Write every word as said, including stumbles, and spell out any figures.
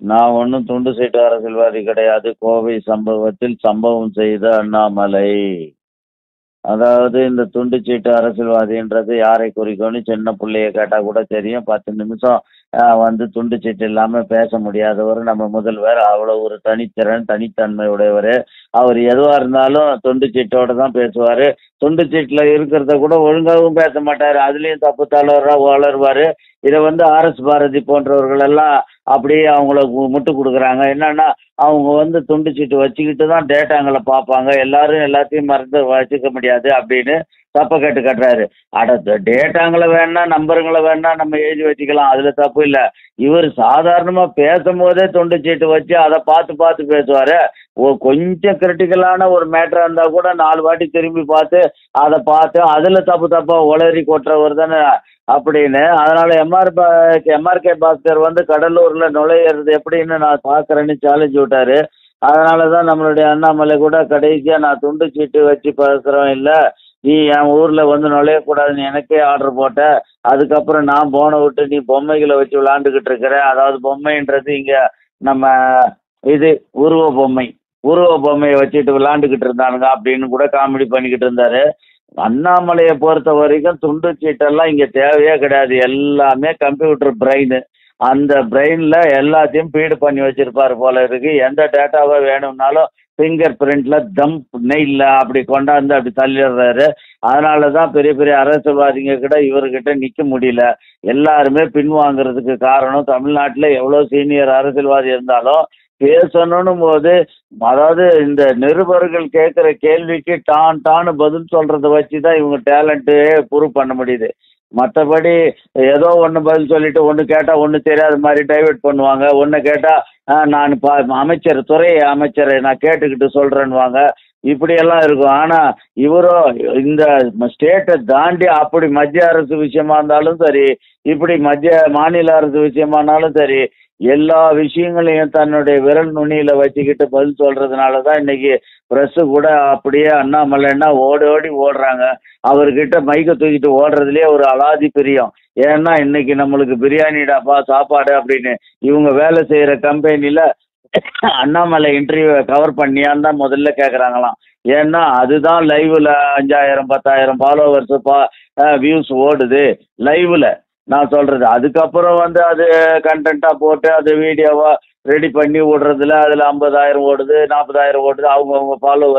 நான் ஒன்றும் துண்டு சீட்டு அரசியல்வாதி கிடையாது. கோவை சம்பவத்தில் சம்பவம் செய்த அண்ணாமலை. அதாவது இந்த துண்டு சீட்டு அரசியல்வாதின்றது யாரை குறிக்கும்னு சின்ன பிள்ளைய கேட்டால் கூட தெரியும். பத்து நிமிஷம் வந்து துண்டு சீட்டு இல்லாமல் பேச முடியாதவர் நம்ம முதல்வர். அவ்வளோ ஒரு தனித்திறன் தனித்தன்மை உடையவர். அவர் எதுவாக இருந்தாலும் துண்டு சீட்டோடு தான் பேசுவார். துண்டு சீட்டில் இருக்கிறத கூட ஒழுங்காகவும் பேச மாட்டார். அதுலேயும் தப்பு தளர்வாக வளருவார். இதை வந்து ஆர்எஸ் பாரதி போன்றவர்கள் எல்லாம் அப்படியே அவங்கள முட்டு கொடுக்குறாங்க. என்னன்னா அவங்க வந்து துண்டு சீட்டு வச்சுக்கிட்டு தான் டேட்டாங்களை பார்ப்பாங்க. எல்லாரும் எல்லாத்தையும் மறந்து வச்சுக்க முடியாது அப்படின்னு தப்பை கேட்டு கட்டுறாரு. அட டேட்டாங்களை வேணா நம்பருங்களை வேணா நம்ம எழுதி வச்சுக்கலாம், அதில் தப்பு இல்லை. இவர் சாதாரணமாக பேசும்போதே துண்டு சீட்டு வச்சு அதை பார்த்து பார்த்து பேசுவார். ஓ கொஞ்சம் கிரிட்டிக்கலான ஒரு மேட்டராக இருந்தால் கூட நாலு வாட்டி திரும்பி பார்த்து அதை பார்த்து அதில் தப்பு தப்பாக உளறி கொட்டுறவர் தானே அப்படின்னு. அதனால் எம்ஆர் பா எம்ஆர்கே பாஸ்கர் வந்து கடலூரில் நுழையிறது எப்படின்னு நான் பார்க்குறேன்னு சேலஞ்சு விட்டார். அதனால தான் நம்மளுடைய அண்ணாமலை கூட கடைசியாக நான் துண்டு சீட்டு வச்சு பேசுகிறோம் இல்லை, நீ என் ஊரில் வந்து நுழையக்கூடாதுன்னு எனக்கே ஆர்டர் போட்ட, அதுக்கப்புறம் நான் போனை விட்டு நீ பொம்மைகளை வச்சு விளாண்டுக்கிட்டு இருக்கிற. அதாவது பொம்மைன்றது இங்கே நம்ம இது உருவ பொம்மை உருவ பொம்மையை வச்சுட்டு விளாண்டுக்கிட்டு இருந்தானுங்க அப்படின்னு கூட காமெடி பண்ணிக்கிட்டு இருந்தார். அண்ணாமலையை பொறுத்த வரைக்கும் துண்டு சீட்டெல்லாம் இங்கே தேவையே கிடையாது. எல்லாமே கம்ப்யூட்டர் பிரெயின். அந்த பிரெயினில் எல்லாத்தையும் ஃபீடு பண்ணி வச்சுருப்பார் போல இருக்கு. எந்த டேட்டாவை வேணும்னாலும் ஃபிங்கர் பிரிண்டில் தம்ப் நெய்ல அப்படி கொண்டாந்து அப்படி தள்ளிடுறாரு. அதனால தான் பெரிய பெரிய அரசியல்வாதிங்க கிட்ட இவர்கிட்ட நிற்க முடியல. எல்லாருமே பின்வாங்கிறதுக்கு காரணம் தமிழ்நாட்டில் எவ்வளோ சீனியர் அரசியல்வாதி இருந்தாலும் பேசணும் போது, அதாவது இந்த நிருபர்கள் கேட்குற கேள்விக்கு டான் டான்னு பதில் சொல்கிறத வச்சு தான் இவங்க டேலண்ட்டு ப்ரூவ் பண்ண முடியுது. மற்றபடி ஏதோ ஒன்று பதில் சொல்லிவிட்டு ஒன்று கேட்டால் ஒன்று தெரியாத மாதிரி டைவெர்ட் பண்ணுவாங்க. ஒன்று கேட்டால் நான் பா அமைச்சர் துறை அமைச்சரை நான் கேட்டுக்கிட்டு சொல்கிறேன்னுவாங்க. இப்படியெல்லாம் இருக்கும். ஆனால் இவரோ இந்த ஸ்டேட்டை தாண்டி அப்படி மத்திய அரசு விஷயமா இருந்தாலும் சரி, இப்படி மத்திய மாநில அரசு விஷயமானாலும் சரி, எல்லா விஷயங்களையும் தன்னுடைய விரல் நுனியில் வச்சுக்கிட்டு பதில் சொல்கிறதுனால தான் இன்றைக்கி ப்ரெஸ்ஸு கூட அப்படியே அண்ணாமலைன்னா ஓடி ஓடி ஓடுறாங்க. அவர்கிட்ட மைக்கை தூக்கிட்டு ஓடுறதுலேயே ஒரு அலாதி பிரியம். ஏன்னா இன்றைக்கி நம்மளுக்கு பிரியாணிடாப்பா சாப்பாடு அப்படின்னு இவங்க வேலை செய்கிற கம்பெனியில் அண்ணாமலை இன்டர்வியூவை கவர் பண்ணியான்னு தான் முதல்ல கேட்குறாங்களாம். ஏன்னா அதுதான் லைவில் அஞ்சாயிரம் பத்தாயிரம் ஃபாலோவர்ஸு பா வியூஸ் ஓடுது லைவில் நான் சொல்கிறது. அதுக்கப்புறம் வந்து அது கண்டென்ட்டாக போட்டு அது வீடியோவாக ரெடி பண்ணி விடுறதுல அதில் ஐம்பதாயிரம் ஓடுது நாற்பதாயிரம் ஓடுது அவங்கவுங்க ஃபாலோவர்